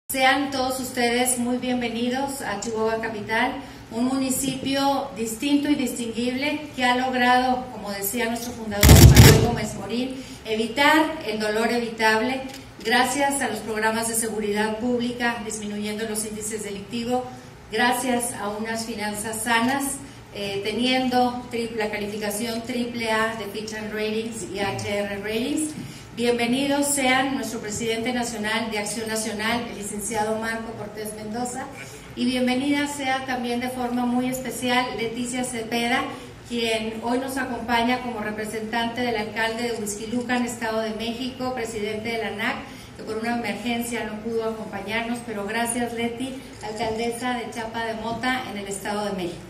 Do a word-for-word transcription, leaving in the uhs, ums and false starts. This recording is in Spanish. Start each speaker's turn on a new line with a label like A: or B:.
A: Sean todos ustedes muy bienvenidos a Chihuahua Capital, un municipio distinto y distinguible que ha logrado, como decía nuestro fundador Manuel Gómez Morín, evitar el dolor evitable gracias a los programas de seguridad pública, disminuyendo los índices delictivos, gracias a unas finanzas sanas, eh, teniendo triple, la calificación triple A de Fitch and Ratings y H R Ratings. Bienvenidos sean nuestro presidente nacional de Acción Nacional, el licenciado Marco Cortés Mendoza, y bienvenida sea también de forma muy especial Leticia Cepeda, quien hoy nos acompaña como representante del alcalde de Huixquilucan, Estado de México, presidente de la A N A C, que por una emergencia no pudo acompañarnos, pero gracias Leti, alcaldesa de Chapa de Mota en el Estado de México.